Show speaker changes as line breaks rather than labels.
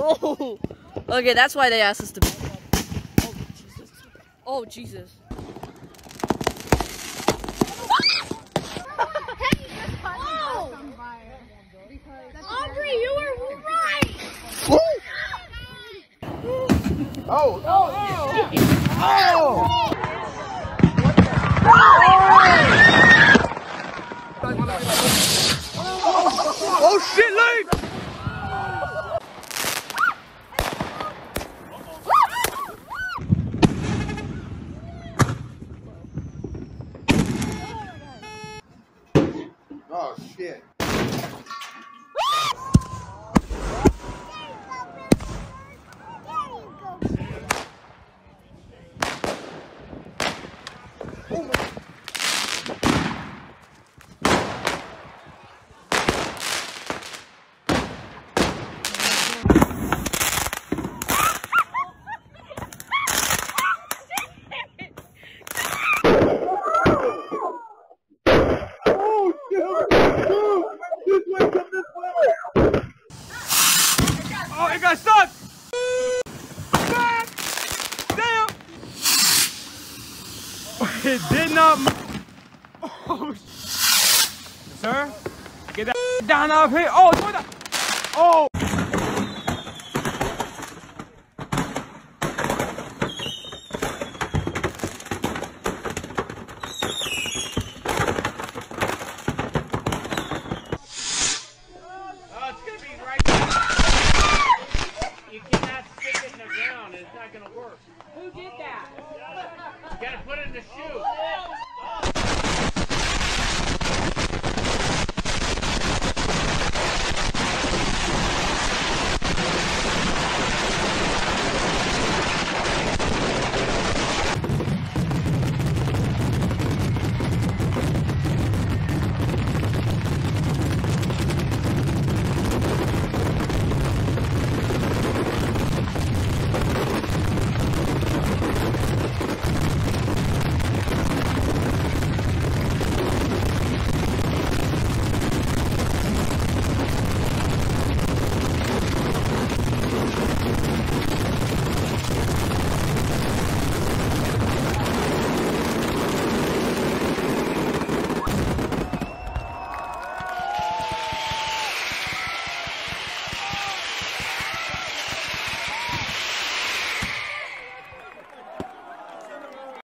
Oh, okay, that's why they asked us to. Oh, Jesus.
Aubrey, you were right!
Oh! Oh! Oh shit, Luke! Oh shit. Oh, it got stuck! Damn! It did not move. Oh, sir, get that down up here. Oh, oh!